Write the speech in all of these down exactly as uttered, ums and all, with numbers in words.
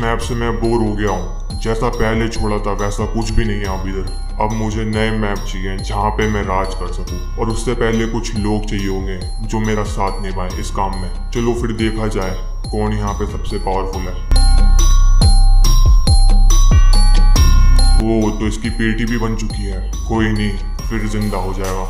Map से मैं bore हो गया हूँ। जैसा पहले छोड़ा था वैसा कुछ भी नहीं है अब इधर। अब मुझे नए मैप चाहिए जहाँ पे मैं राज कर सकूँ, और उससे पहले कुछ लोग चाहिए होंगे जो मेरा साथ निभाए इस काम में। चलो फिर देखा जाए कौन यहाँ पे सबसे पावरफुल है। वो तो इसकी पेटी भी बन चुकी है, कोई नहीं, फिर जिंदा हो जाएगा।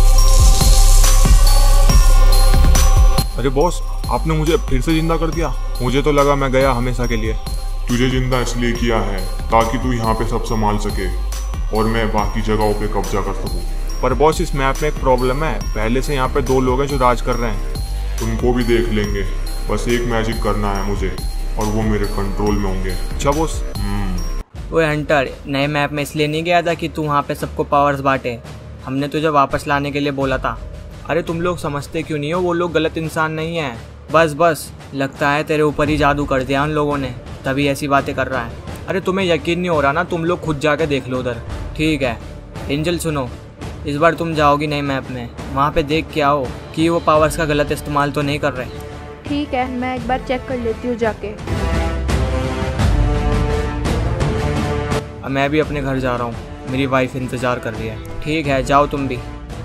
अरे बॉस, आपने मुझे फिर से जिंदा कर दिया। मुझे तो लगा मैं गया हमेशा के लिए। तुझे जिंदा इसलिए किया है ताकि तू यहाँ पे सब संभाल सके और मैं बाकी जगहों पे कब्जा कर सकूँ। पर बॉस, इस मैप में एक प्रॉब्लम है। पहले से यहाँ पे दो लोग हैं जो राज कर रहे हैं। उनको भी देख लेंगे, बस एक मैजिक करना है मुझे और वो मेरे कंट्रोल में होंगे। अच्छा बॉस। वो हंटर, नए मैप में इसलिए नहीं गया था कि तू वहाँ पे सबको पावर्स बांटे। हमने तुझे वापस लाने के लिए बोला था। अरे तुम लोग समझते क्यों नहीं हो, वो लोग गलत इंसान नहीं है। बस बस, लगता है तेरे ऊपर ही जादू कर दिया उन लोगों ने, तभी ऐसी बातें कर रहा है। अरे तुम्हें यकीन नहीं हो रहा ना, तुम लोग खुद जाके देख लो उधर। ठीक है एंजल, सुनो, इस बार तुम जाओगी नए मैप में, वहाँ पे देख के आओ कि वो पावर्स का गलत इस्तेमाल तो नहीं कर रहे। ठीक है, मैं एक बार चेक कर लेती हूँ जाके। अब मैं भी अपने घर जा रहा हूँ, मेरी वाइफ इंतज़ार कर रही है। ठीक है, जाओ तुम भी।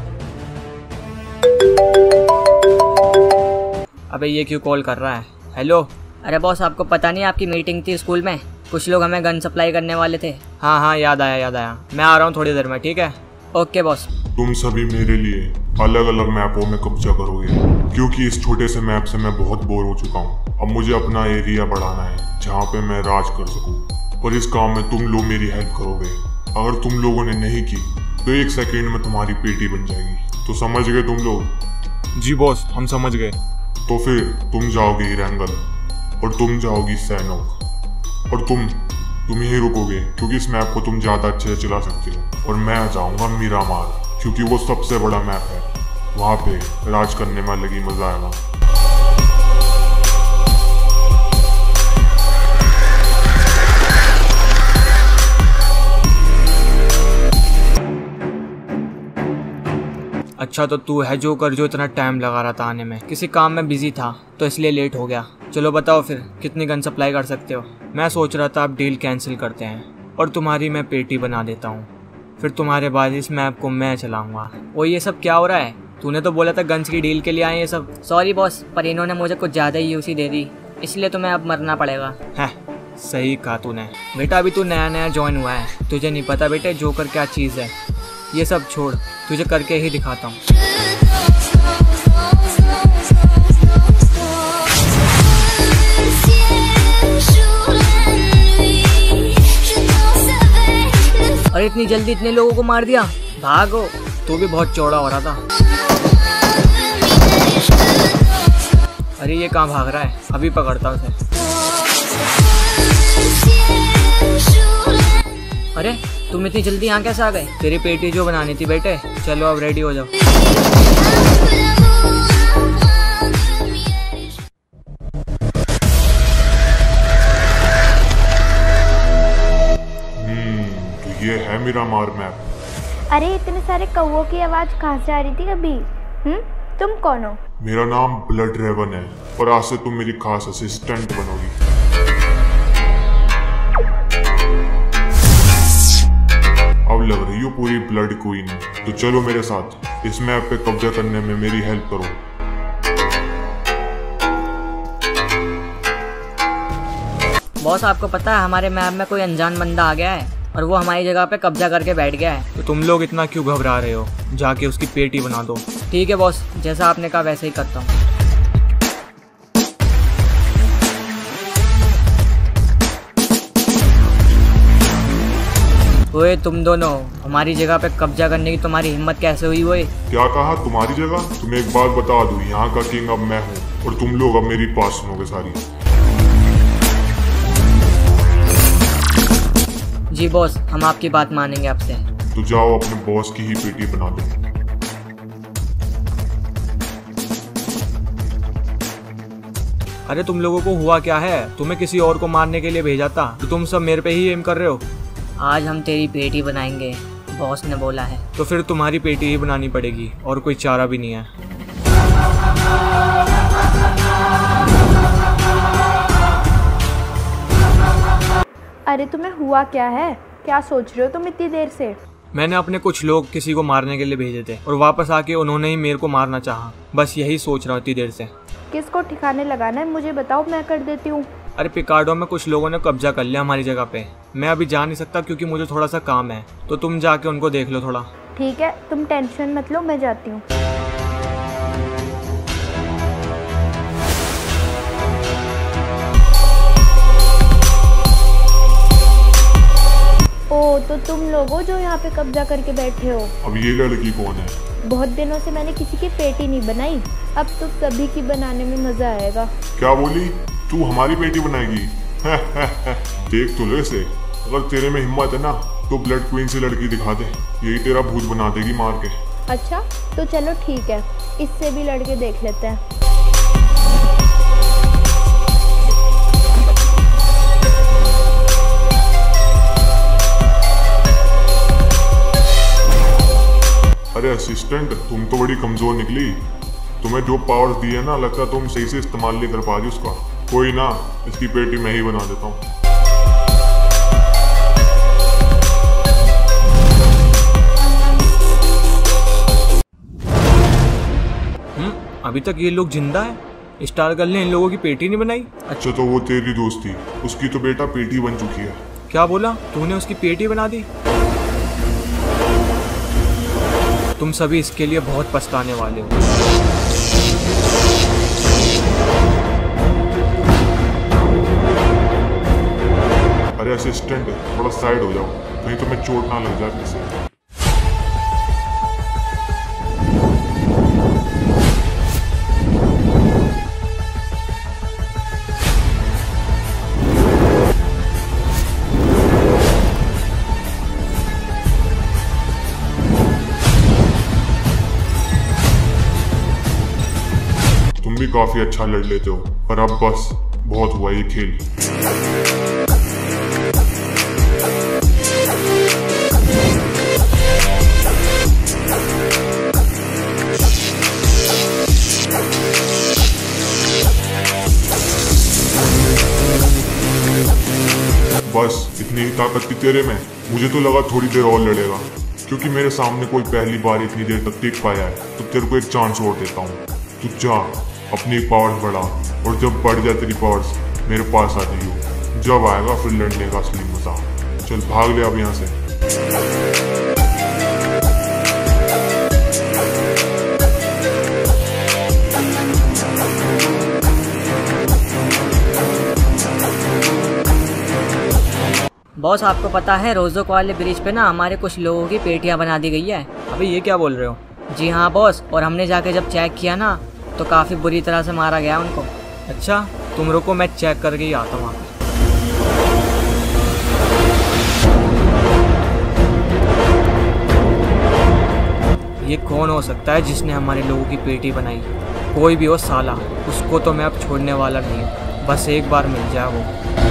अबे ये क्यों कॉल कर रहा है? हेलो। अरे बॉस, आपको पता नहीं आपकी मीटिंग थी स्कूल में, कुछ लोग हमें गन सप्लाई करने वाले थे। हाँ हाँ याद आया याद आया, मैं आ रहा हूँ थोड़ी देर में। ठीक है, ओके बॉस। तुम सभी मेरे लिए अलग अलग मैपों में कब्जा करोगे, क्योंकि इस छोटे से मैप से मैं बहुत बोर हो चुका हूँ। अब मुझे अपना एरिया बढ़ाना है जहाँ पे मैं राज कर सकूँ, और इस काम में तुम लोग मेरी हेल्प करोगे। अगर तुम लोगों ने नहीं की तो एक सेकेंड में तुम्हारी पेटी बन जाएगी। तो समझ गए तुम लोग? जी बॉस, हम समझ गए। तो फिर तुम जाओगे हिरंगल और तुम जाओगी सैनोक, और तुम तुम ही रुकोगे क्योंकि इस मैप को तुम ज़्यादा अच्छे से चला सकते हो। और मैं जाऊँगा मीरामार, क्योंकि वो सबसे बड़ा मैप है, वहाँ पे राज करने में अलग ही मज़ा आएगा। अच्छा तो तू है जो कर, जो इतना टाइम लगा रहा था आने में। किसी काम में बिजी था तो इसलिए लेट हो गया। चलो बताओ फिर कितनी गन सप्लाई कर सकते हो? मैं सोच रहा था आप डील कैंसिल करते हैं और तुम्हारी मैं पेटी बना देता हूँ, फिर तुम्हारे बाद इस मैप को मैं चलाऊंगा। वो ये सब क्या हो रहा है? तूने तो बोला था गन्स की डील के लिए आए ये सब। सॉरी बॉस, पर इन्होंने मुझे कुछ ज़्यादा ही यूसी दे दी, इसलिए तुम्हें अब मरना पड़ेगा। है, सही कहा तूने। बेटा अभी तू नया नया ज्वाइन हुआ है, तुझे नहीं पता बेटे जोकर क्या चीज़ है। ये सब छोड़, तुझे करके ही दिखाता हूँ। और इतनी जल्दी इतने लोगों को मार दिया, भागो। तू भी बहुत चौड़ा हो रहा था। अरे ये कहाँ भाग रहा है? अभी पकड़ता हूँ उसे। अरे तुम इतनी जल्दी यहाँ कैसे आ गए? तेरी पेटी जो बनानी थी बेटे। चलो अब रेडी हो जाओ। हम्म तो ये है मीरामार मैप। अरे इतने सारे कौवों की आवाज़ कहाँ से आ रही थी अभी? हम्म तुम कौन हो? मेरा नाम ब्लड रेवन है, और आज से तुम मेरी खास असिस्टेंट बनोगी। अब लग रही हो पूरी ब्लड क्वीन, तो चलो मेरे साथ इस मैप पे कब्जा करने में मेरी हेल्प करो। बॉस आपको पता है हमारे मैप में कोई अनजान बंदा आ गया है और वो हमारी जगह पे कब्जा करके बैठ गया है। तो तुम लोग इतना क्यों घबरा रहे हो? जाके उसकी पेटी बना दो। ठीक है बॉस, जैसा आपने कहा वैसे ही करता हूँ। ओए तुम दोनों, हमारी जगह पे कब्जा करने की तुम्हारी हिम्मत कैसे हुई? ओए क्या कहा तुम्हारी जगह? तुम्हें एक बात बता दूं, यहाँ का किंग अब मैं हूँ, और तुम लोग अब मेरी पास सुनोगे सारी। जी बॉस, हम आपकी बात मानेंगे आपसे। तो जाओ अपने बॉस की ही पेटी बना दो। अरे तुम लोगों को हुआ क्या है? तुम्हें किसी और को मारने के लिए भेजा था, तो तुम सब मेरे पे ही एम कर रहे हो। आज हम तेरी पेटी बनाएंगे, बॉस ने बोला है। तो फिर तुम्हारी पेटी ही बनानी पड़ेगी, और कोई चारा भी नहीं है। अरे तुम्हें हुआ क्या है? क्या सोच रहे हो तुम इतनी देर से? मैंने अपने कुछ लोग किसी को मारने के लिए भेजे थे और वापस आके उन्होंने ही मेरे को मारना चाहा। बस यही सोच रहा हूँ इतनी देर से। किसको ठिकाने लगाना है मुझे बताओ, मैं कर देती हूँ। अरे पिकार्डो में कुछ लोगों ने कब्जा कर लिया हमारी जगह पे। मैं अभी जा नहीं सकता क्योंकि मुझे थोड़ा सा काम है, तो तुम जाके उनको देख लो थोड़ा। ठीक है, तुम टेंशन मत लो, मैं जाती हूँ। ओ, तो तुम लोग हो जो यहाँ पे कब्जा करके बैठे हो। अब ये लड़की कौन है? बहुत दिनों से मैंने किसी की पेटी नहीं बनाई, अब तो सभी की बनाने में मजा आएगा। क्या बोली? तू हमारी बेटी बनाएगी? देख तो ले इसे, अगर तेरे में हिम्मत है ना तो ब्लड क्वीन से लड़की दिखा दे, यही तेरा भूत बना देगी मार के। अच्छा तो चलो ठीक है, इससे भी लड़के देख लेते हैं। अरे असिस्टेंट, तुम तो बड़ी कमजोर निकली। तुम्हें जो पावर्स दी है ना, लगता है तुम सही से इस्तेमाल नहीं कर पा रही उसका। कोई ना, इसकी पेटी मैं ही बना देता हूँ। हम्म अभी तक ये लोग जिंदा है। स्टार गर्ल ने इन लोगों की पेटी नहीं बनाई। अच्छा तो वो तेरी दोस्त थी, उसकी तो बेटा पेटी बन चुकी है। क्या बोला तूने? उसकी पेटी बना दी? तुम सभी इसके लिए बहुत पछताने वाले हो। अरे असिस्टेंट, थोड़ा साइड हो जाओ, कहीं तुम्हें चोट ना लग जाए किसी। तुम भी काफी अच्छा लड़ लेते हो, पर अब बस बहुत हुआ ये खेल। बस इतनी ही ताकत थी तेरे में? मुझे तो लगा थोड़ी देर और लड़ेगा, क्योंकि मेरे सामने कोई पहली बार इतनी देर तक टिक पाया है। तो तेरे को एक चांस और देता हूँ, तू जा अपनी पावर्स बढ़ा, और जब बढ़ जाए तेरी पावर्स मेरे पास आ जाइयो। जब आएगा फिर लड़ने का असली मजा। चल भाग ले अब यहाँ से। बॉस आपको पता है रोजोक वाले ब्रिज पे ना हमारे कुछ लोगों की पेटियां बना दी गई है। अबे ये क्या बोल रहे हो? जी हाँ बॉस, और हमने जाके जब चेक किया ना तो काफ़ी बुरी तरह से मारा गया उनको। अच्छा तुम रुको, मैं चेक करके ही आता हूँ। ये कौन हो सकता है जिसने हमारे लोगों की पेटी बनाई? कोई भी हो साला, उसको तो मैं अब छोड़ने वाला नहीं हूँ। बस एक बार मिल जाए वो।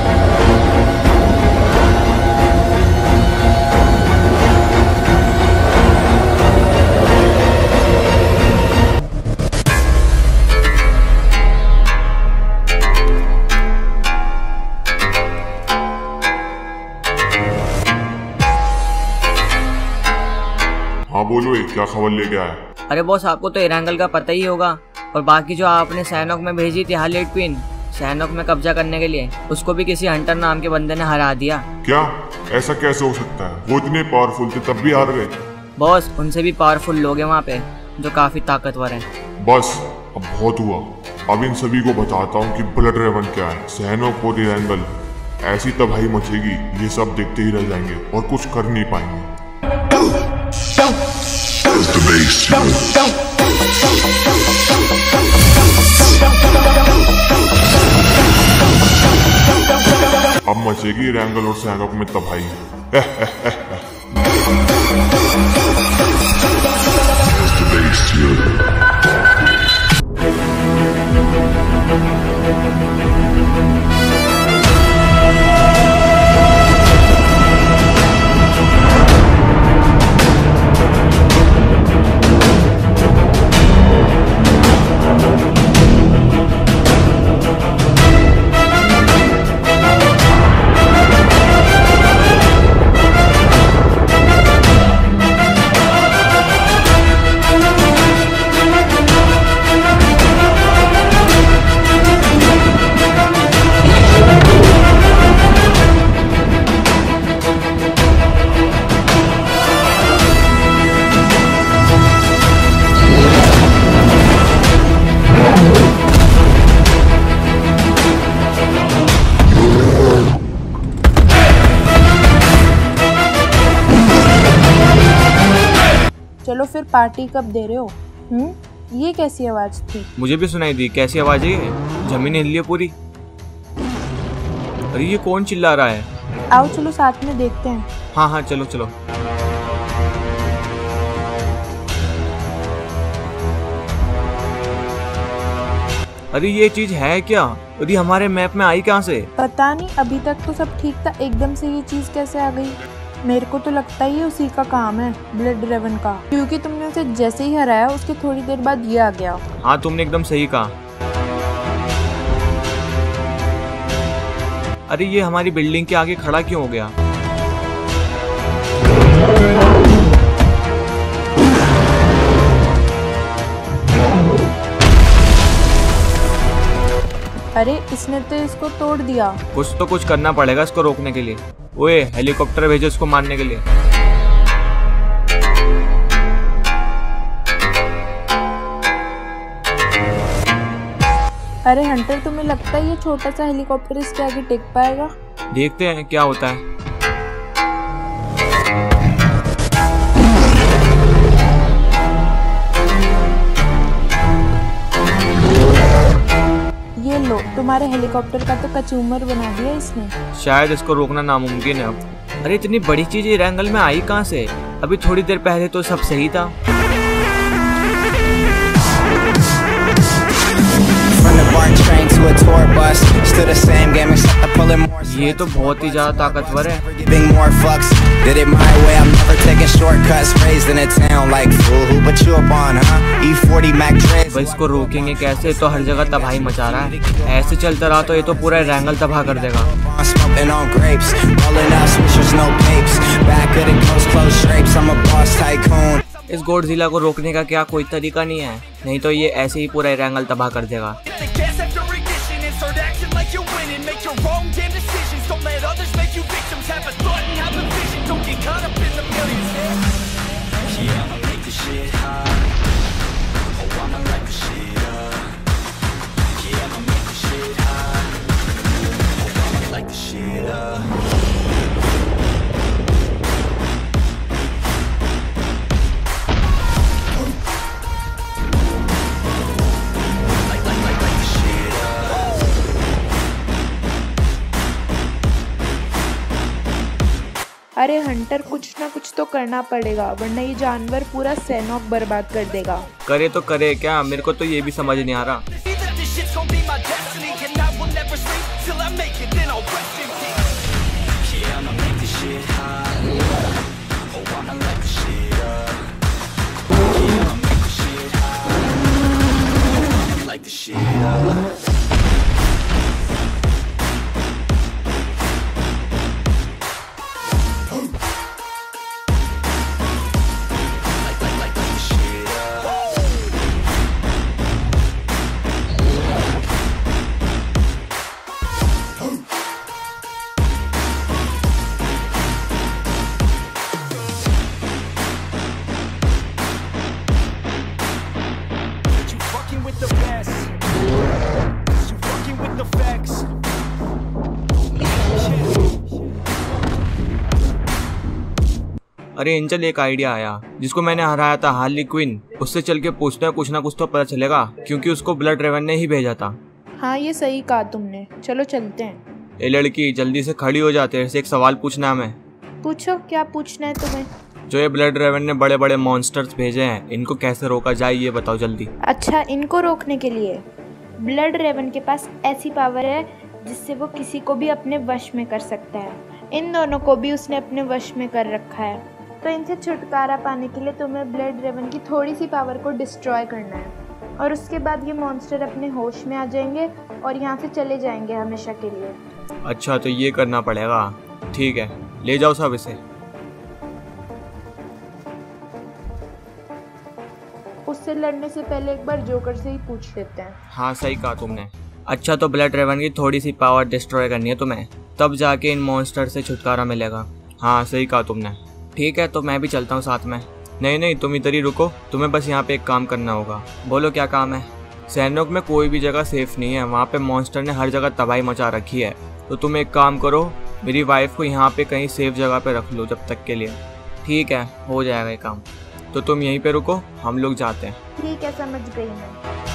हाँ बोलो, एक क्या खबर लेके आया? अरे बॉस आपको तो इरांगल का पता ही होगा, और बाकी जो आपने सैनोक में भेजी थी हार्लेट क्वीन सैनोक में कब्जा करने के लिए, उसको भी किसी हंटर नाम के बंदे ने हरा दिया। क्या? ऐसा कैसे हो सकता है? वो इतने पावरफुल थे तब भी हार गए? बॉस उनसे भी पावरफुल लोग हैं वहाँ पे जो काफी ताकतवर हैं। बस अब बहुत हुआ, अब इन सभी को बताता हूँ कि ब्लड रेवन क्या है। सैनोक और इरांगल, ऐसी तबाही मचेगी, ये सब देखते ही रह जाएंगे और कुछ कर नहीं पाएंगे। अब मचेगी इरांगल और सैनोक में तबाही। चलो फिर पार्टी कब दे रहे हो? हम्म, ये कैसी आवाज़ थी? मुझे भी सुनाई दी। कैसी आवाज़ है ये? जमीन हिल रही है पूरी। अरे ये कौन चिल्ला रहा है? आओ चलो साथ में देखते हैं। हाँ हाँ चलो चलो। अरे ये चीज है क्या? अरे हमारे मैप में आई कहाँ से? पता नहीं, अभी तक तो सब ठीक था, एकदम से ये चीज़ कैसे आ गई? मेरे को तो लगता ही उसी का काम है, ब्लड ड्रेवन का, क्योंकि तुमने उसे जैसे ही हराया उसके थोड़ी देर बाद ये आ गया। हाँ तुमने एकदम सही कहा। अरे ये हमारी बिल्डिंग के आगे खड़ा क्यों हो गया? अरे इसने तो इसको तोड़ दिया। कुछ तो कुछ करना पड़ेगा इसको रोकने के लिए। ओए हेलीकॉप्टर भेजो इसको मारने के लिए। अरे हंटर, तुम्हें लगता है ये छोटा सा हेलीकॉप्टर इसके आगे टिक पाएगा? देखते हैं क्या होता है। ये लो, तुम्हारे हेलीकॉप्टर का तो कचूमर बना दिया इसने। शायद इसको रोकना नामुमकिन है अब। अरे इतनी बड़ी चीज ये रैंगल में आई कहाँ से? अभी थोड़ी देर पहले तो सब सही था। ये तो बहुत ही ज्यादा ताकतवर है। भाई इसको रोकेंगे कैसे? तो हर जगह तबाही मचा रहा है। ऐसे चलता रहा तो ये तो पूरा रैंगल तबाह कर देगा। इस गॉडजिला को रोकने का क्या कोई तरीका नहीं है? नहीं तो ये ऐसे ही पूरा रैंगल तबाह कर देगा। अरे हंटर, कुछ ना कुछ तो करना पड़ेगा, वरना ये जानवर पूरा सैनॉक बर्बाद कर देगा। करे तो करे क्या? मेरे को तो ये भी समझ नहीं आ रहा। अरे एंजल, एक आइडिया आया। जिसको मैंने हराया था, हार्ली क्विन, उससे चल के पूछते हैं, कुछ ना कुछ तो पता चलेगा, क्योंकि उसको ब्लड ड्रेवन ने ही भेजा था। हाँ ये सही कहा तुमने, चलो चलते हैं। ए लड़की, जल्दी से खड़ी हो जाते हैं, एक सवाल पूछना है हमें। पूछो, क्या पूछना है तुम्हें? जो ये ब्लड ड्रेवन ने बड़े बड़े मॉन्स्टर्स भेजे हैं, इनको कैसे रोका जाए ये बताओ जल्दी। अच्छा, इनको रोकने के लिए ब्लड ड्रेवन के पास ऐसी पावर है जिससे वो किसी को भी अपने वश में कर सकता है। इन दोनों को भी उसने अपने वश में कर रखा है। तो इनसे छुटकारा पाने के लिए तुम्हें ब्लड ड्रेवन की थोड़ी सी पावर को डिस्ट्रॉय करना है, और उसके बाद ये मॉन्स्टर अपने होश में आ जाएंगे और यहाँ से चले जाएंगे हमेशा के लिए। अच्छा, तो ये करना पड़ेगा। ठीक है, ले जाओ सब इसे। उससे लड़ने से पहले एक बार जोकर से ही पूछ लेते हैं। हाँ सही कहा तुमने। अच्छा, तो ब्लड ड्रेवन की थोड़ी सी पावर डिस्ट्रॉय करनी है तुम्हें, तब जाके इन मॉन्स्टर से छुटकारा मिलेगा। हाँ सही कहा तुमने। ठीक है, तो मैं भी चलता हूँ साथ में। नहीं नहीं, तुम इधर ही रुको, तुम्हें बस यहाँ पे एक काम करना होगा। बोलो क्या काम है? सैनॉक में कोई भी जगह सेफ नहीं है, वहाँ पे मॉन्स्टर ने हर जगह तबाही मचा रखी है। तो तुम एक काम करो, मेरी वाइफ को यहाँ पे कहीं सेफ जगह पे रख लो जब तक के लिए। ठीक है, हो जाएगा ये काम। तो तुम यहीं पे रुको, हम लोग जाते हैं। ठीक है, समझ गई मैं।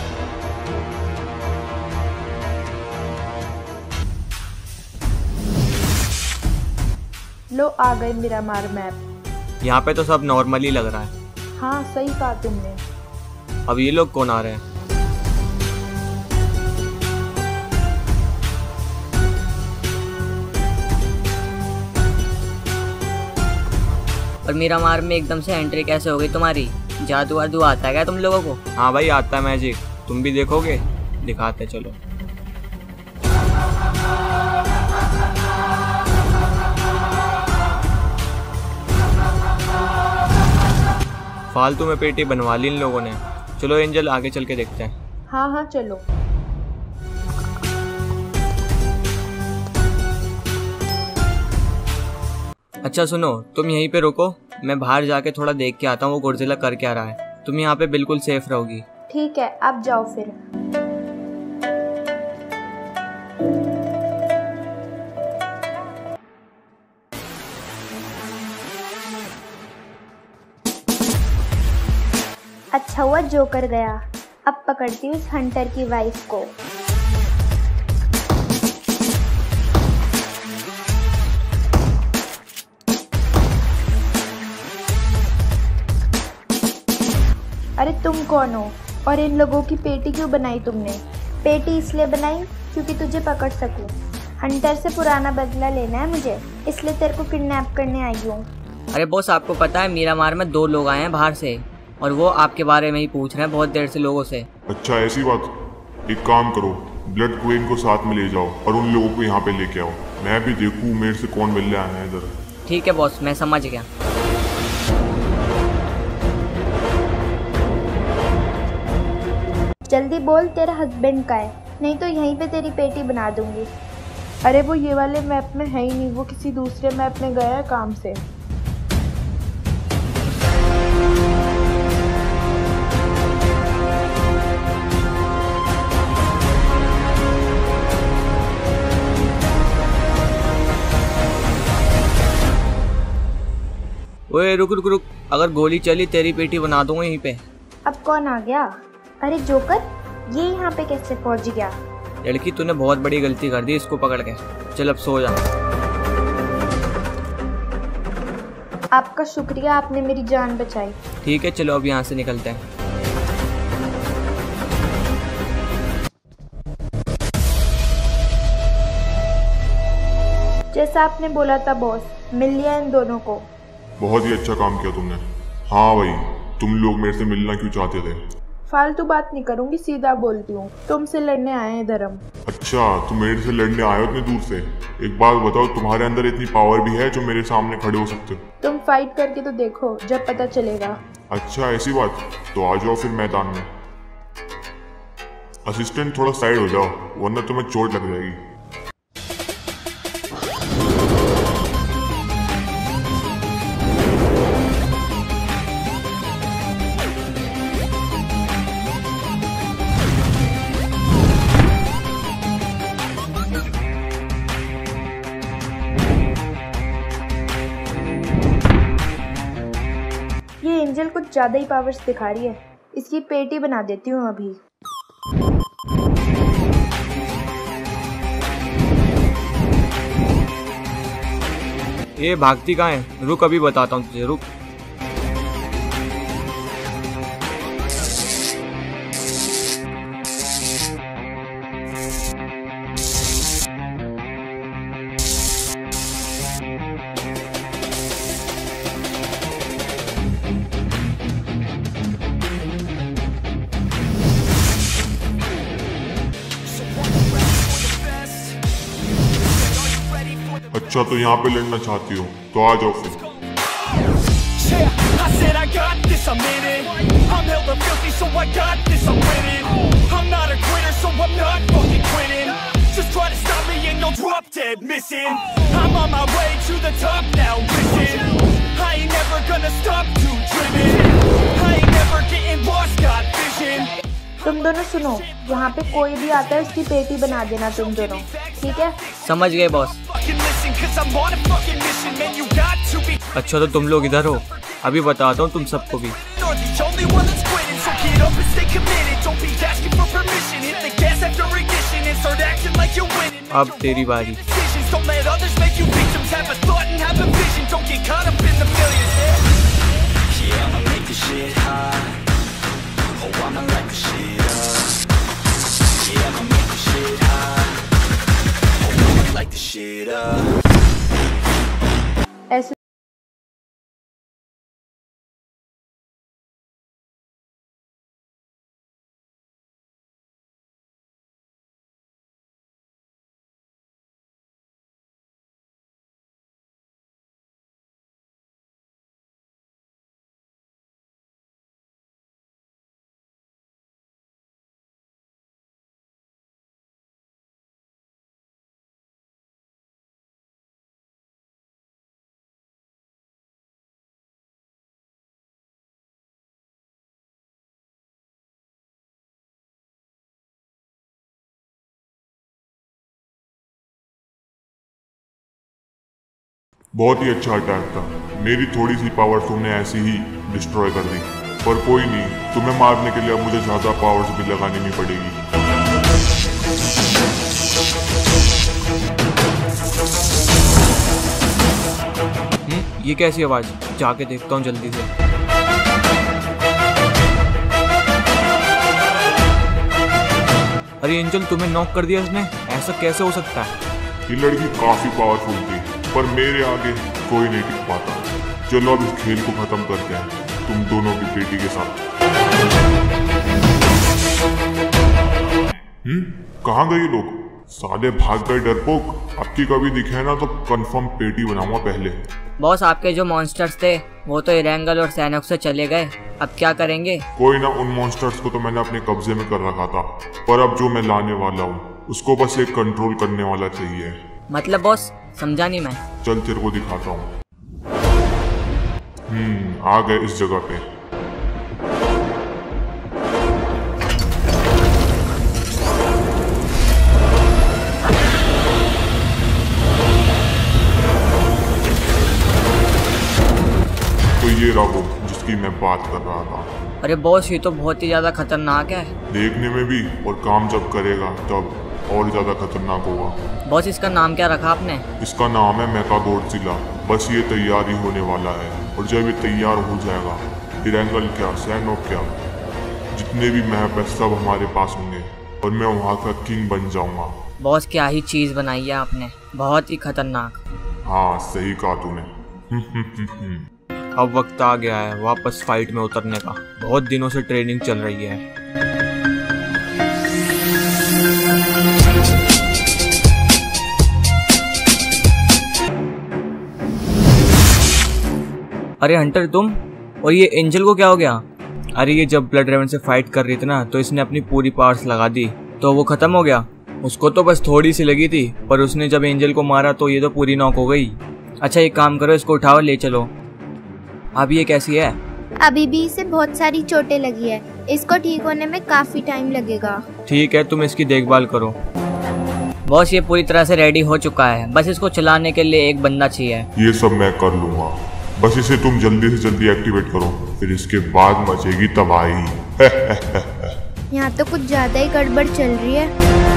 लो आ गए मिरामार मैप। यहाँ पे तो सब नॉर्मल ही लग रहा है। हाँ सही कहा तुमने। अब ये लोग कौन आ रहे हैं? और मिरामार में एकदम से एंट्री कैसे हो गई तुम्हारी? जादू वादू आता है क्या तुम लोगों को? हाँ भाई आता है मैजिक, तुम भी देखोगे? दिखाते चलो। फालतू में पेटी बनवा ली इन लोगों ने। चलो एंजल आगे चल के देखते हैं। हाँ हाँ चलो। अच्छा सुनो, तुम यहीं पे रुको, मैं बाहर जाके थोड़ा देख के आता हूँ वो गॉडजिला कर क्या रहा है। तुम यहाँ पे बिल्कुल सेफ रहोगी। ठीक है, अब जाओ फिर। अच्छा हुआ जोकर गया। अब पकड़ती हूँ इस हंटर की वाइफ को। अरे तुम कौन हो और इन लोगों की पेटी क्यों बनाई तुमने? पेटी इसलिए बनाई क्योंकि तुझे पकड़ सकूं। हंटर से पुराना बदला लेना है मुझे, इसलिए तेरे को किडनैप करने आई हूँ। अरे बॉस आपको पता है मिरामार में दो लोग आए हैं बाहर से और वो आपके बारे में ही पूछ रहे हैं बहुत देर से लोगों से। अच्छा ऐसी बात। एक काम करो, ब्लड क्वीन को साथ में ले जाओ और उन लोगों को यहाँ पे लेके आओ। मैं भी देखूँ मेरे से कौन मिलने आना है इधर। ठीक है बॉस, मैं समझ गया। जल्दी बोल तेरा हस्बैंड का है, नहीं तो यहीं पे तेरी पेटी बना दूंगी। अरे वो ये वाले मैप में है ही नहीं, वो किसी दूसरे मैप में गया है काम से। ओए रुक रुक रुक, अगर गोली चली तेरी पेटी बना दूंगा यहीं पे। अब कौन आ गया? अरे जोकर, ये यहाँ पे कैसे पहुँच गया? लड़की तूने बहुत बड़ी गलती कर दी इसको पकड़ के। चल अब सो जा। आपका शुक्रिया, आपने मेरी जान बचाई। ठीक है चलो अब यहाँ से निकलते हैं। जैसा आपने बोला था बॉस, मिल लिया इन दोनों को। बहुत ही अच्छा काम किया तुमने। हाँ भाई, तुम लोग मेरे से मिलना क्यों चाहते थे? फालतू बात नहीं करूंगी, सीधा बोलती हूँ। तुमसे लड़ने आए हैं इधर हम। अच्छा, तुम मेरे से लड़ने आए हो इतनी दूर से? एक बात बताओ, तुम्हारे अंदर इतनी पावर भी है जो मेरे सामने खड़े हो सकते हो? तुम फाइट करके तो देखो, जब पता चलेगा। अच्छा ऐसी बात, तो आ जाओ फिर मैदान में। असिस्टेंट थोड़ा साइड हो जाओ वरना तुम्हें चोट लग जाएगी। ये एंजल कुछ ज्यादा ही पावर्स दिखा रही है, इसकी पेटी बना देती हूँ अभी। ये भागती कहाँ है? रुक अभी बताता हूँ तुझे, रुक। अच्छा तो यहाँ पे लड़ना चाहती हो तो आ जाओ फिर। I said I got this, I'm in it. I'm hella filthy, so I got this, I'm winning. I'm not a quitter, so I'm not fucking quitting. Just try to stop me and you'll drop dead missing. I'm on my way to the top now, listen. I ain't never gonna stop too driven. I ain't never getting lost, got vision. तुम दोनों सुनो, यहाँ पे कोई भी आता है उसकी पेटी बना देना तुम दोनों, ठीक है? समझ गए बॉस। अच्छा तो तुम लोग इधर हो, अभी बताता हूँ तुम सबको भी। you're the only one that's quitting. So get up and stay committed, don't be asking for permission. Hit the gas after ignition and start acting like you're winning. अब तेरी बारी। Decisions, don't let others make you victims. Have a thought and have a vision, don't get caught up in the millions. Yeah, I'ma make this shit hot. Oh, I'ma light this shit up. Yeah, I'ma make this shit hot. Oh, I'ma light this shit up. ऐसे बहुत ही अच्छा attack था। मेरी थोड़ी सी power तुमने ऐसे ही destroy कर दी, पर कोई नहीं, तुम्हें मारने के लिए अब मुझे ज्यादा पावर्स भी लगानी नहीं पड़ेगी। हम्म, ये कैसी आवाज? जाके देखता हूँ जल्दी से। अरे एंजल, तुम्हें नॉक कर दिया इसने? ऐसा कैसे हो सकता है? ये लड़की काफी पावरफुल थी, पर मेरे आगे कोई नहीं टिक पाता। चलो अब इस खेल को खत्म करते हैं, तुम दोनों की बेटी के साथ। हम्म, कहाँ गए ये लोग? साले भाग गए डरपोक। अब की कभी दिखे ना तो कंफर्म पेटी बनाऊंगा पहले। बॉस, आपके जो मॉन्स्टर्स थे वो तो इरेंगल और सैनोक से चले गए, अब क्या करेंगे? कोई ना, उन मॉन्स्टर्स को तो मैंने अपने कब्जे में कर रखा था, पर अब जो मैं लाने वाला हूँ उसको बस एक कंट्रोल करने वाला चाहिए। मतलब बॉस, समझा नहीं मैं। चल तेरे को दिखाता हूँ। हम्म, आ गए इस जगह पे। तो ये रहा वो जिसकी मैं बात कर रहा था। अरे बॉस, ये तो बहुत ही ज्यादा खतरनाक है। देखने में भी, और काम जब करेगा तब और ज्यादा खतरनाक होगा। बॉस, इसका नाम क्या रखा आपने? इसका नाम है मेकागोडजिला। बस ये तैयार ही होने वाला है, और जब ये तैयार हो जाएगा, इरेंगल क्या, सैनोक क्या, जितने भी मैप है सब हमारे पास होंगे, और मैं वहाँ का किंग बन जाऊंगा। बॉस, क्या ही चीज बनाई है आपने, बहुत ही खतरनाक। हाँ, सही कहा तूने। अब वक्त आ गया है वापस फाइट में उतरने का। बहुत दिनों से ट्रेनिंग चल रही है। अरे हंटर, तुम? और ये एंजल को क्या हो गया? अरे ये जब ब्लड रेवन से फाइट कर रही थी ना, तो इसने अपनी पूरी पावर्स लगा दी, तो वो खत्म हो गया। उसको तो बस थोड़ी सी लगी थी, पर उसने जब एंजल को मारा तो ये तो पूरी नॉक हो गई। अच्छा एक काम करो, इसको उठाओ ले चलो। अब ये कैसी है? अभी भी इसे बहुत सारी चोटें लगी है, इसको ठीक होने में काफी टाइम लगेगा। ठीक है, तुम इसकी देखभाल करो। बॉस, ये पूरी तरह से रेडी हो चुका है, बस इसको चलाने के लिए एक बंदा चाहिए। ये सब मैं कर लूंगा, बस इसे तुम जल्दी से जल्दी एक्टिवेट करो, फिर इसके बाद मचेगी तबाही। यहाँ तो कुछ ज्यादा ही गड़बड़ चल रही है।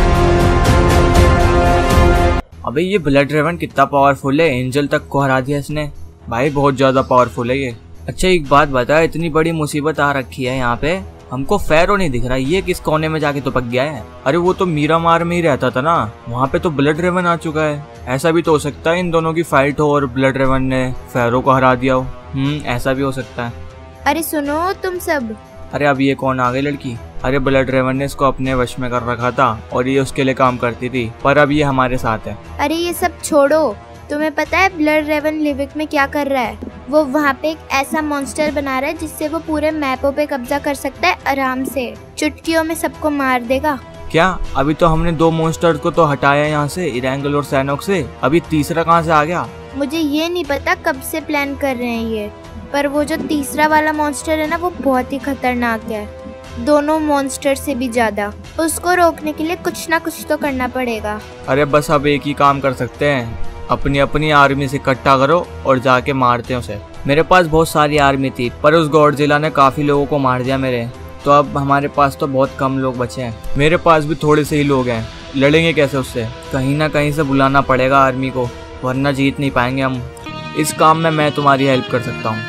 अबे ये ब्लड रेवन कितना पावरफुल है, एंजल तक को हरा दिया इसने। भाई बहुत ज्यादा पावरफुल है ये। अच्छा एक बात बता, इतनी बड़ी मुसीबत आ रखी है यहाँ पे, हमको फैरो नहीं दिख रहा, ये किस कोने में जाके टपक गया है? अरे वो तो मीरामार में ही रहता था ना, वहाँ पे तो ब्लड रेवन आ चुका है। ऐसा भी तो हो सकता है इन दोनों की फाइट हो और ब्लड रेवन ने फैरो को हरा दिया हो। हम्म, ऐसा भी हो सकता है। अरे सुनो तुम सब। अरे अब ये कौन आ गई लड़की? अरे ब्लड रेवन ने इसको अपने वश में कर रखा था और ये उसके लिए काम करती थी, पर अब ये हमारे साथ है। अरे ये सब छोड़ो, तुम्हें पता है ब्लड रेवन लिविक में क्या कर रहा है? वो वहाँ पे एक ऐसा मॉन्स्टर बना रहा है जिससे वो पूरे मैपों पे कब्जा कर सकता है आराम से, चुटकियों में सबको मार देगा। क्या? अभी तो हमने दो मॉन्स्टर्स को तो हटाया यहाँ से, इरेंगल और सैनोक से, अभी तीसरा कहाँ से आ गया? मुझे ये नहीं पता कब से प्लान कर रहे हैं ये, पर वो जो तीसरा वाला मॉन्स्टर है ना, वो बहुत ही खतरनाक है, दोनों मॉन्स्टर से भी ज्यादा। उसको रोकने के लिए कुछ ना कुछ तो करना पड़ेगा। अरे बस अब एक ही काम कर सकते हैं, अपनी अपनी आर्मी से इकट्ठा करो और जाके मारते हैं उसे। मेरे पास बहुत सारी आर्मी थी पर उस गॉडजिला ने काफ़ी लोगों को मार दिया मेरे, तो अब हमारे पास तो बहुत कम लोग बचे हैं। मेरे पास भी थोड़े से ही लोग हैं, लड़ेंगे कैसे उससे? कहीं ना कहीं से बुलाना पड़ेगा आर्मी को, वरना जीत नहीं पाएंगे हम। इस काम में मैं तुम्हारी हेल्प कर सकता हूँ।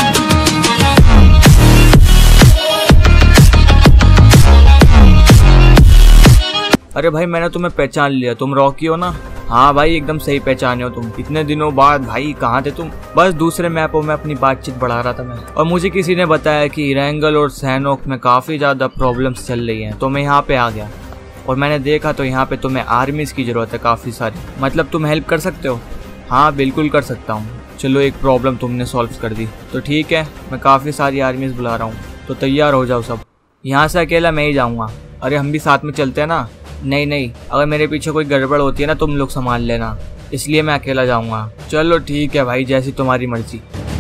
अरे भाई मैंने तुम्हें पहचान लिया, तुम रॉकी हो ना? हाँ भाई एकदम सही पहचाने हो तुम। इतने दिनों बाद भाई कहाँ थे तुम? बस दूसरे मैपों में अपनी बातचीत बढ़ा रहा था मैं, और मुझे किसी ने बताया कि रैंगल और सैनोक में काफ़ी ज़्यादा प्रॉब्लम्स चल रही हैं, तो मैं यहाँ पे आ गया और मैंने देखा तो यहाँ पे तुम्हें आर्मीज़ की ज़रूरत है काफ़ी सारी। मतलब तुम हेल्प कर सकते हो? हाँ बिल्कुल कर सकता हूँ। चलो एक प्रॉब्लम तुमने सॉल्व कर दी तो ठीक है, मैं काफ़ी सारी आर्मीज़ बुला रहा हूँ, तो तैयार हो जाओ सब। यहाँ से अकेला मैं ही जाऊँगा। अरे हम भी साथ में चलते हैं ना? नहीं नहीं, अगर मेरे पीछे कोई गड़बड़ होती है ना तुम लोग संभाल लेना, इसलिए मैं अकेला जाऊंगा। चलो ठीक है भाई, जैसी तुम्हारी मर्जी।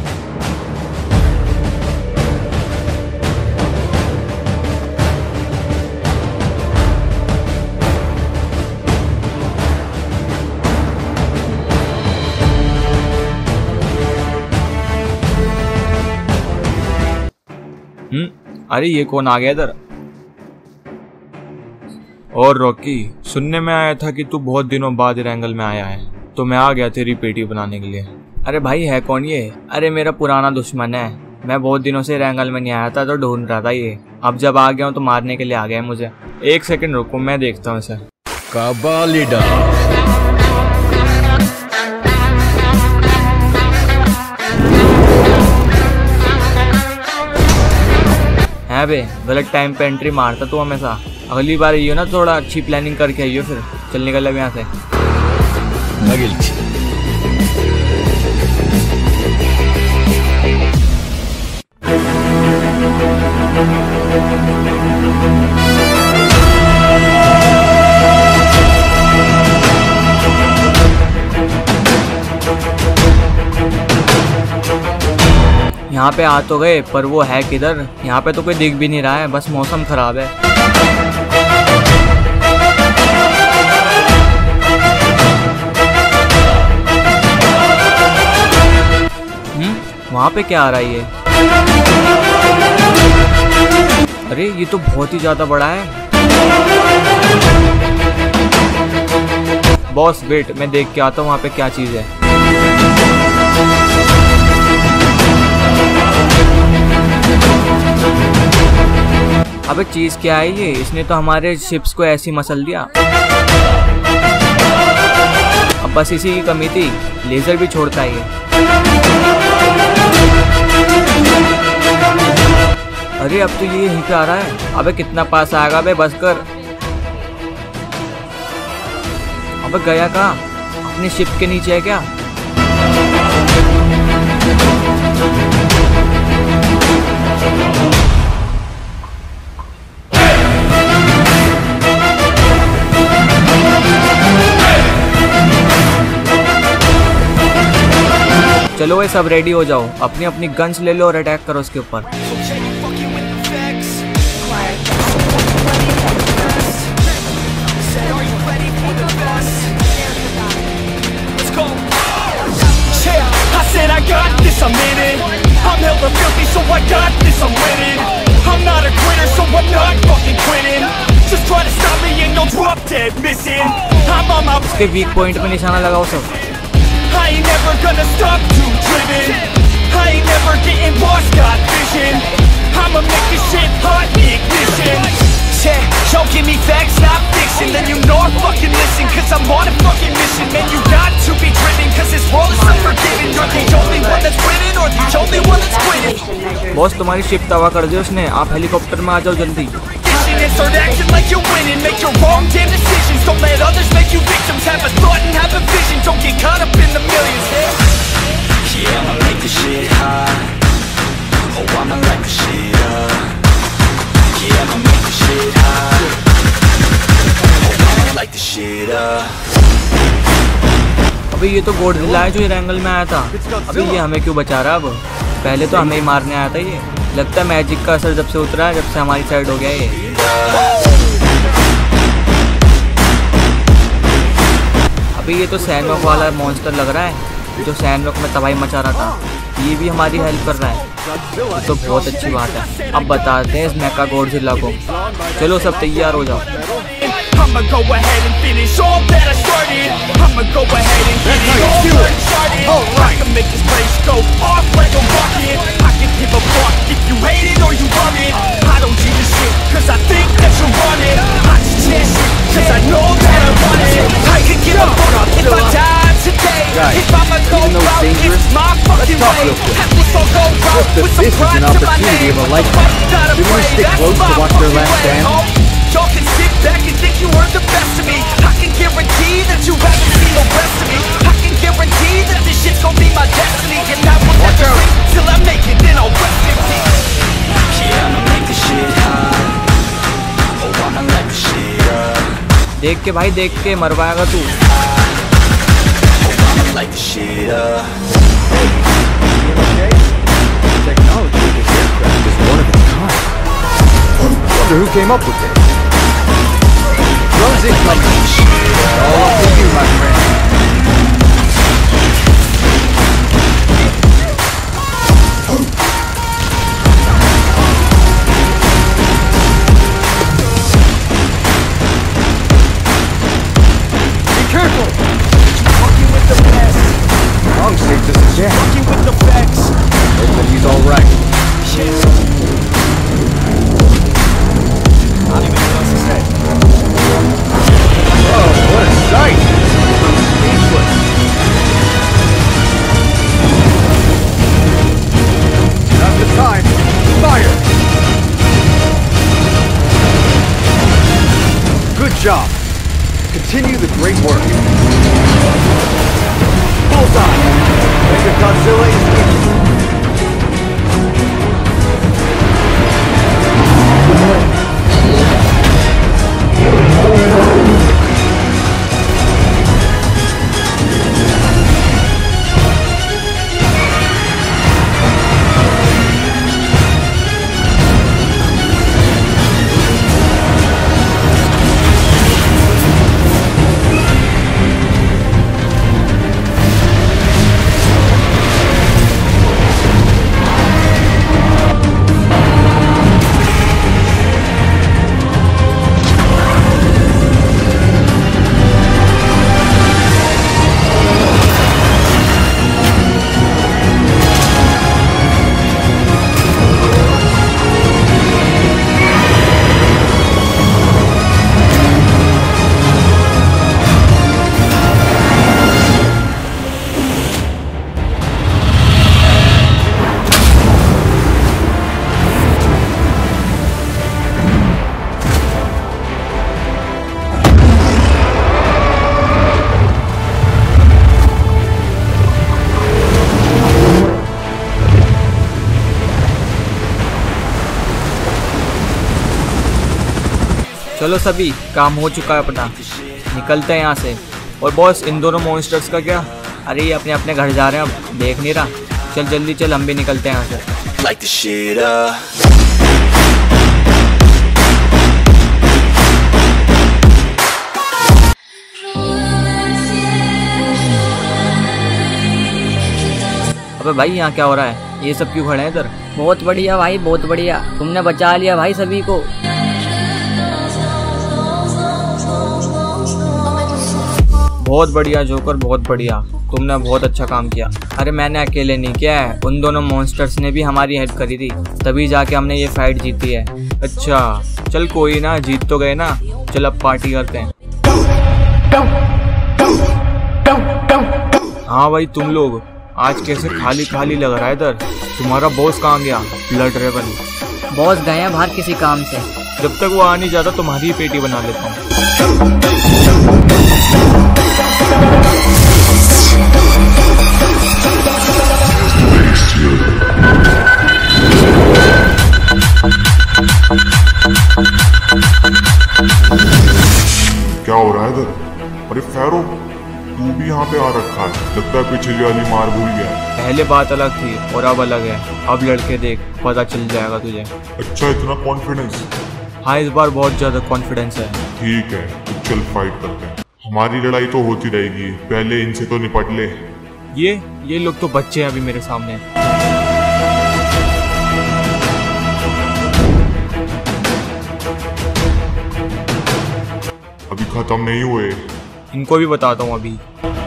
हम्म अरे ये कौन आ गया इधर? और रॉकी, सुनने में आया था कि तू बहुत दिनों बाद रैंगल में आया है, तो मैं आ गया तेरी पेटी बनाने के लिए। अरे भाई है कौन ये? अरे मेरा पुराना दुश्मन है, मैं बहुत दिनों से रैंगल में नहीं आया था तो ढूंढ रहा था ये। अब जब आ गया हूँ तो मारने के लिए आ गया है मुझे। एक सेकंड रुको, मैं देखता हूँ इसे। काबालिडा है बे, गलत टाइम पे एंट्री मारता तू हमेशा। अगली बार ये ना थोड़ा अच्छी प्लानिंग करके आइयो, फिर चल निकल अब यहाँ से। यहाँ पे आ तो गए पर वो है किधर? यहाँ पे तो कोई दिख भी नहीं रहा है, बस मौसम खराब है। हम्म वहाँ पे क्या आ रहा है ये? अरे ये तो बहुत ही ज्यादा बड़ा है। बॉस वेट, मैं देख के आता हूँ वहाँ पे क्या चीज है। अबे चीज क्या है ये? इसने तो हमारे शिप्स को ऐसी मसल दिया। अब बस इसी की कमी थी, लेजर भी छोड़ता है ये। अरे अब तो ये यहीं पे आ रहा है। अबे कितना पास आएगा बे, बस कर। अबे गया कहाँ? अपनी शिप के नीचे है क्या? चलो ये सब रेडी हो जाओ, अपनी अपनी गन्स ले लो और अटैक करो उसके ऊपर। उसके वीक पॉइंट पे निशाना लगाओ सब। I ain't never gonna stop too driven. I ain't never getting lost, got vision. I'ma make this shit hot, ignition. Yeah, yo, give me facts, not fiction. Then you know I'm fucking listen, cause I'm on a fucking mission. Man, you got to be driven, cause this world is unforgiving. You're the only one that's winning, or the only one that's quitting. Boss तुम्हारी ship तबाह कर दी उसने, आप helicopter में आ जाओ जल्दी। And start acting like you're winning. Make your wrong damn decisions. Don't let others make you victims. Have a thought and have a vision. Don't get caught up in the millions. Yeah, I'ma make this shit hot. Oh, I'ma light this shit up. Yeah, I'ma make this shit hot. Oh, I'ma light this shit up. अभी ये तो Godzilla है जो ये रैंगल में आया था। अभी ये हमें क्यों बचा रहा है? अब पहले तो हमें ही मारने आया था ये। लगता है मैजिक का असर जब से उतरा है, जब से हमारी साइड हो गया ये। अभी ये तो सैनोक वाला मॉन्स्टर लग रहा है जो सैनोक में तबाही मचा रहा था। ये भी हमारी हेल्प कर रहा है, ये तो बहुत अच्छी बात है। अब बताते हैं इस मेका गॉडजिला को। चलो सब तैयार हो जाओ। I'ma go ahead and finish all that I started. I'ma go ahead and get it all uncharted. I can make this place go off like a rocket. I can give a fuck if you hate it or you love it. I don't give a shit cause I think that you're running. I just chase it cause I know that I want it. I can give a fuck if I die today. If I'ma go out, it's my fucking way. At least I'll go out with some pride to my name. What the fuck gotta pray, that's my fucking way. Y'all can sit back and think you heard the best of me. I can guarantee that you haven't seen the rest of me. I can guarantee that this shit's gonna be my destiny. And I will never sleep till I make it, then I'll rest in peace. Yeah, I'ma make this shit hot. Oh, I'ma light this shit up. देख के भाई, देख के मरवाएगा तू। Oh, I'ma light this shit up. Technology of this aircraft is one of a kind. Wonder who came up with it. Drones incoming. All up to you, my friend. Be careful. Fucking with the best. Wrong saved us again. Fucking with the facts. Hopefully he's all right. Shit. I don't even know what to say. Oh, what a sight! I'm speechless. Now's the time. Fire! Good job. Continue the great work. Bullseye! Mechagodzilla is with you. चलो सभी, काम हो चुका है अपना, निकलते हैं यहाँ से। और बॉस, इन दोनों मॉन्स्टर्स का क्या? अरे ये अपने अपने घर जा रहे हैं, अब देख नहीं रहा। चल जल्दी चल, हम भी निकलते हैं यहाँ से। Light the shit up. अबे भाई, यहाँ क्या हो रहा है? ये सब क्यों खड़े हैं इधर? बहुत बढ़िया भाई, बहुत बढ़िया, तुमने बचा लिया भाई सभी को। बहुत बढ़िया जोकर, बहुत बढ़िया, तुमने बहुत अच्छा काम किया। अरे मैंने अकेले नहीं किया है, उन दोनों मॉन्स्टर्स ने भी हमारी हेल्प करी थी, तभी जाके हमने ये फाइट जीती है। अच्छा चल कोई ना, जीत तो गए ना, चल अब पार्टी करते हैं। हाँ भाई, तुम लोग आज कैसे खाली खाली लग रहा है इधर? तुम्हारा बॉस कहाँ गया? ब्लड रेवन बॉस गए हैं बाहर किसी काम से। जब तक वो आ नहीं जाता तुम्हारी पेटी बना लेता हूँ। क्या हो रहा है इधर? अरे फैरो, तू भी यहाँ पे आ रखा है, लगता है पिछली वाली मार भूल गया है। पहले बात अलग थी और अब अलग है। अब लड़के देख, पता चल जाएगा तुझे। अच्छा, इतना कॉन्फिडेंस? हाँ, इस बार बहुत ज्यादा कॉन्फिडेंस है। ठीक है, तो चल फाइट करते हैं। हमारी लड़ाई तो होती रहेगी, पहले इनसे तो निपट ले। ये ये लोग तो बच्चे हैं अभी मेरे सामने। अभी खत्म नहीं हुए, इनको भी बताता हूँ अभी।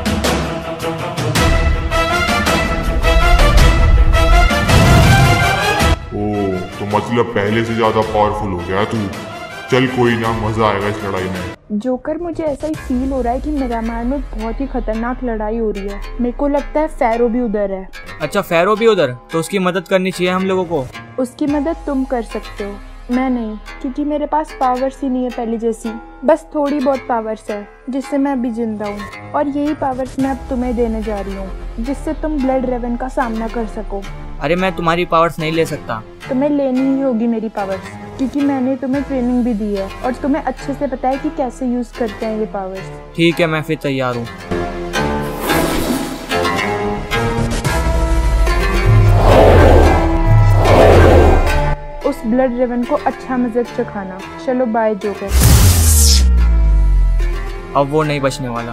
ओ, तो मतलब पहले से ज्यादा पावरफुल हो गया तू। चल कोई ना, मजा आएगा इस लड़ाई में। जोकर, मुझे ऐसा ही फील हो रहा है कि मिरामार में बहुत ही खतरनाक लड़ाई हो रही है। मेरे को लगता है फैरो भी उधर है। अच्छा, फैरो भी उधर, तो उसकी मदद करनी चाहिए हम लोगों को। उसकी मदद तुम कर सकते हो, मैं नहीं, क्योंकि मेरे पास पावर्स ही नहीं है पहले जैसी। बस थोड़ी बहुत पावर्स है जिससे मैं अभी जिंदा हूँ, और यही पावर्स मैं अब तुम्हें देने जा रही हूँ, जिससे तुम ब्लड रेवन का सामना कर सको। अरे मैं तुम्हारी पावर्स नहीं ले सकता। तुम्हें लेनी ही होगी मेरी पावर्स, क्योंकि मैंने तुम्हें ट्रेनिंग भी दी है और तुम्हें अच्छे से पता है कि कैसे यूज करते हैं ये पावर्स। ठीक है, मैं फिर तैयार हूँ। उस ब्लड रेवन को अच्छा मजाक चखाना। चलो बाय जोकर। अब वो नहीं बचने वाला।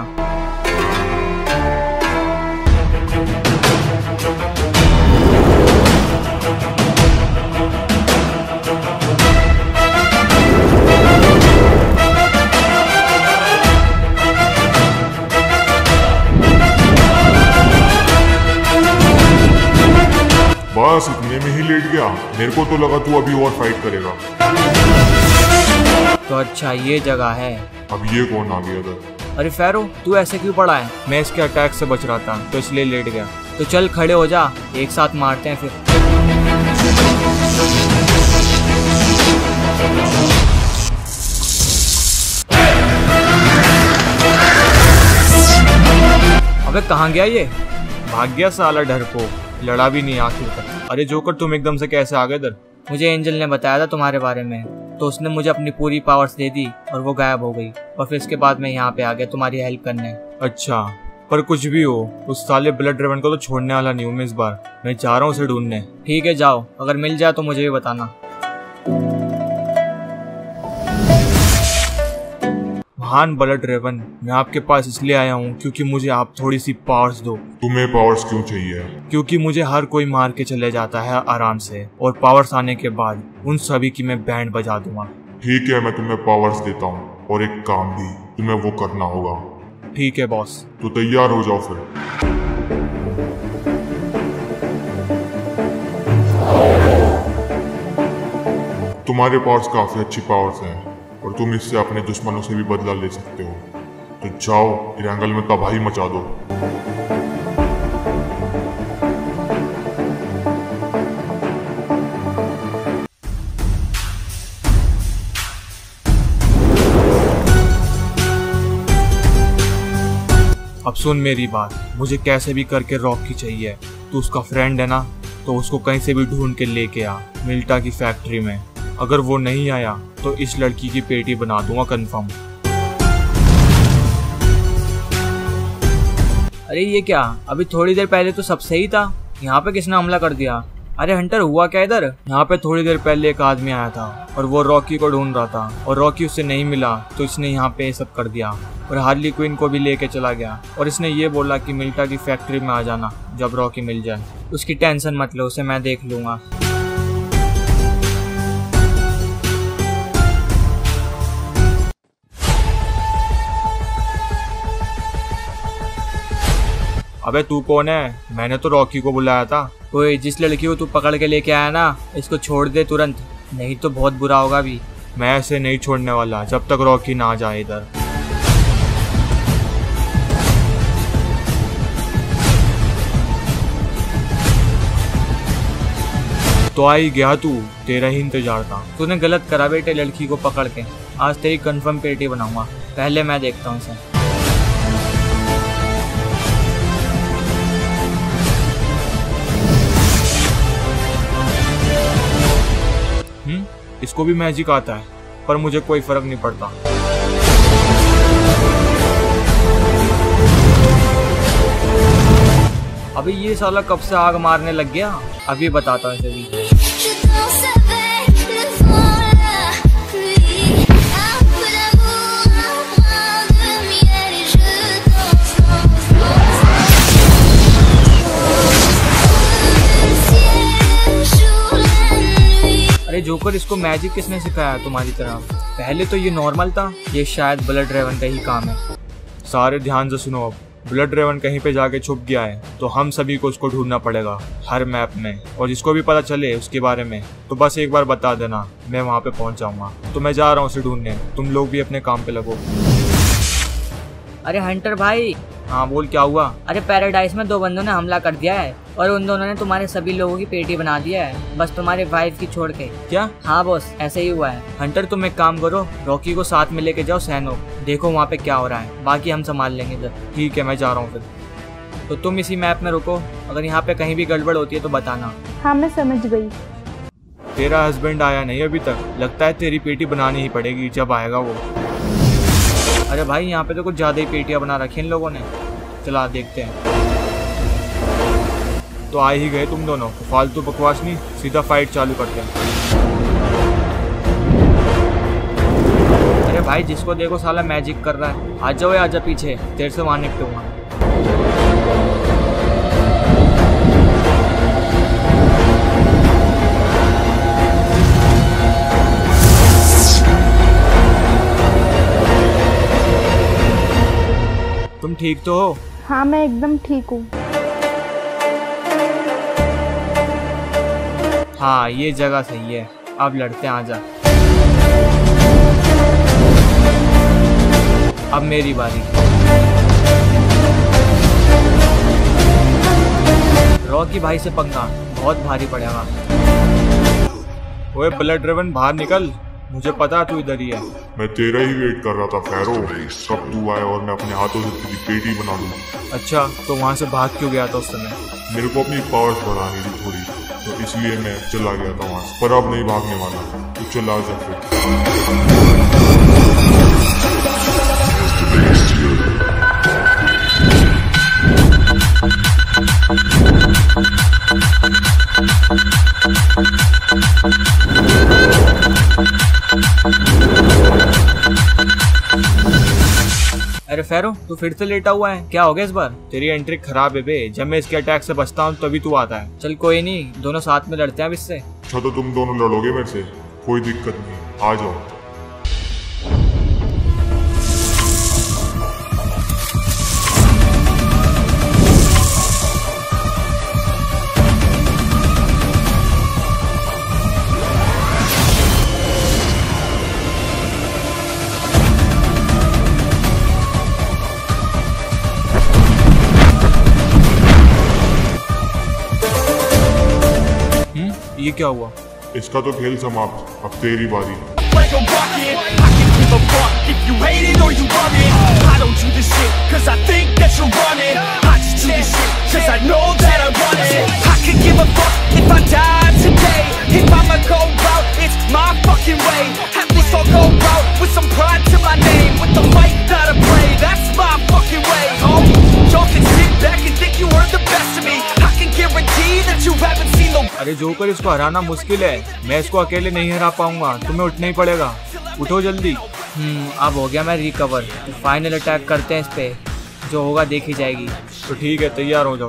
बस इतने में ही लेट गया? मेरे को तो लगा तू अभी और फाइट करेगा। तो अच्छा ये जगह है। अब ये कौन आ गया इधर? अरे फैरो, तू ऐसे क्यों पड़ा है? मैं इसके अटैक से बच रहा था तो इसलिए लेट गया। तो चल खड़े हो जा, एक साथ मारते हैं फिर। अबे कहाँ गया ये? भाग गया साला डरपोक, लड़ा भी नहीं आखिर तक। अरे जोकर, तुम एकदम से कैसे आ गए इधर? मुझे एंजल ने बताया था तुम्हारे बारे में, तो उसने मुझे अपनी पूरी पावर्स दे दी और वो गायब हो गई, और फिर इसके बाद मैं यहाँ पे आ गया तुम्हारी हेल्प करने। अच्छा, पर कुछ भी हो, उस साले ब्लड रेवन को तो छोड़ने वाला नहीं हूँ मैं इस बार। मैं जा रहा हूँ उसे ढूंढने। ठीक है जाओ, अगर मिल जाए तो मुझे भी बताना। महान ब्लड रेवन, मैं आपके पास इसलिए आया हूँ क्योंकि मुझे आप थोड़ी सी पावर्स दो। तुम्हें पावर्स क्यों चाहिए? क्योंकि मुझे हर कोई मार के चले जाता है आराम से, और पावर्स आने के बाद उन सभी की मैं बैंड बजा दूंगा। ठीक है, मैं तुम्हें पावर्स देता हूँ, और एक काम भी तुम्हें वो करना होगा। ठीक है बॉस। तो तैयार हो जाओ फिर। तुम्हारे पास काफी अच्छी पावर्स हैं और तुम इससे अपने दुश्मनों से भी बदला ले सकते हो। तो जाओ, इरैंगल में तबाही मचा दो। अब सुन मेरी बात, मुझे कैसे भी करके रॉकी चाहिए। तू उसका फ्रेंड है ना, तो उसको कहीं से भी ढूंढ के लेके आ मिल्टा की फैक्ट्री में। अगर वो नहीं आया तो इस लड़की की पेटी बना दूंगा कंफर्म। अरे ये क्या, अभी थोड़ी देर पहले तो सब सही था, यहाँ पे किसने हमला कर दिया? अरे हंटर, हुआ क्या इधर? यहाँ पे थोड़ी देर पहले एक आदमी आया था और वो रॉकी को ढूंढ रहा था, और रॉकी उससे नहीं मिला तो इसने यहाँ पे सब कर दिया, और हार्ली क्विन को भी लेके चला गया, और इसने ये बोला कि मिल्टा की फैक्ट्री में आ जाना जब रॉकी मिल जाए। उसकी टेंशन मत लो, उसे मैं देख लूंगा। अबे तू कौन है? मैंने तो रॉकी को बुलाया था। ओए, जिस लड़की को तू पकड़ के लेके आया ना, इसको छोड़ दे तुरंत, नहीं तो बहुत बुरा होगा भी। मैं ऐसे नहीं छोड़ने वाला जब तक रॉकी ना आ जाए इधर। तो आ ही गया तू, तेरा ही इंतजार था। तूने गलत करा बेटे लड़की को पकड़ के। आज तेरी कंफर्म पेटी बनाऊंगा, पहले मैं देखता हूँ इसे। हम्म, इसको भी मैजिक आता है, पर मुझे कोई फर्क नहीं पड़ता। अभी ये साला कब से आग मारने लग गया? अभी बताता हूँ इसे भी। अरे जोकर, इसको मैजिक किसने सिखाया तुम्हारी तरह? पहले तो ये नॉर्मल था। ये शायद ब्लड रेवन का ही काम है। सारे ध्यान से सुनो, अब ब्लड रेवन कहीं पे जाके छुप गया है, तो हम सभी को उसको ढूंढना पड़ेगा हर मैप में। और जिसको भी पता चले उसके बारे में तो बस एक बार बता देना, मैं वहाँ पे पहुँच जाऊँगा। तो मैं जा रहा हूँ उसे ढूंढने, तुम लोग भी अपने काम पे लगो। अरे हंटर भाई। हाँ बोल, क्या हुआ? अरे पैराडाइज में दो बंदों ने हमला कर दिया है और उन दोनों ने तुम्हारे सभी लोगों की पेटी बना दिया है, बस तुम्हारे वाइफ की छोड़ के। क्या? हाँ बॉस, ऐसे ही हुआ है। हंटर, तुम एक काम करो, रॉकी को साथ में लेके जाओ सैनोक, देखो वहाँ पे क्या हो रहा है, बाकी हम संभाल लेंगे इधर। ठीक है, मैं जा रहा हूँ फिर। तो तुम इसी मैप में रुको, अगर यहाँ पे कहीं भी गड़बड़ होती है तो बताना। हाँ मैं समझ गई। तेरा हस्बैंड आया नहीं अभी तक, लगता है तेरी पेटी बनानी ही पड़ेगी जब आएगा वो। अरे भाई, यहाँ पे तो कुछ ज़्यादा ही पेटियाँ बना रखी इन लोगों ने। चला देखते हैं। तो आ ही गए तुम दोनों, फालतू बकवास नहीं, सीधा फाइट चालू करते हैं। अरे भाई, जिसको देखो साला मैजिक कर रहा है। आ जाओ, आजा पीछे, तेरे से वहाँ निपटूंगा। तुम ठीक तो हो? हाँ मैं एकदम ठीक हूँ। हाँ, ये जगह सही है, अब लड़ते हैं, आजा। अब मेरी बारी। रॉकी भाई से पंगा बहुत भारी पड़ेगा। ओए ब्लड रेवन, बाहर निकल, मुझे पता तू इधर ही है। मैं तेरा ही वेट कर रहा था फैरो, कब तू आए और मैं अपने हाथों से तेरी पेटी बना दूँ। अच्छा, तो वहाँ से भाग क्यों गया था उस समय? मेरे को अपनी पावर्स बढ़ानी थी थोड़ी, तो इसलिए मैं चला गया था वहाँ से, पर अब नहीं भागने वाला। तू चला जा फिर। अरे फेरो, तू फिर से लेटा हुआ है, क्या हो गया इस बार? तेरी एंट्री खराब है बे, जब मैं इसके अटैक से बचता हूँ तभी तू आता है। चल कोई नहीं, दोनों साथ में लड़ते हैं अब इससे। अच्छा, तो तुम दोनों लड़ोगे मेरे से? कोई दिक्कत नहीं, आ जाओ। ये क्या हुआ? इसका तो खेल समाप्त, अब तेरी बारी। Like a rocket, I can give a fuck if you hate it or you love it. I don't do this shit cause I think that you're running. I just do this shit cause I know that I want it. I could give a fuck if I die today. If I'ma go out, it's my fucking way. At least I'll go out with some pride to my name. With the fight that I play, that's my fucking way. Oh, y'all can sit back and think you are the best of me. I can guarantee that you haven't seen the. अरे joker, इसको हराना मुश्किल है, मैं इसको अकेले नहीं हरा पाऊंगा, तुम्हें उठना ही पड़ेगा, उठो जल्दी। हम्म अब हो गया मैं रिकवर, तो फाइनल अटैक करते हैं इस पे, जो होगा देखी जाएगी। तो ठीक है, तैयार हो जाओ।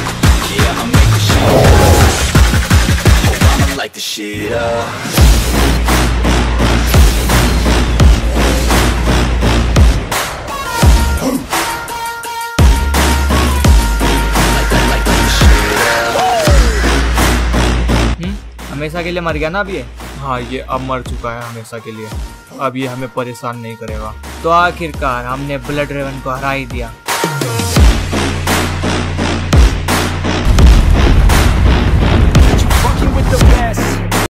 हमेशा के लिए मर गया ना अब ये? हाँ, ये अब मर चुका है हमेशा के लिए, अब ये हमें परेशान नहीं करेगा। तो आखिरकार हमने ब्लड रेवन को हरा ही दिया।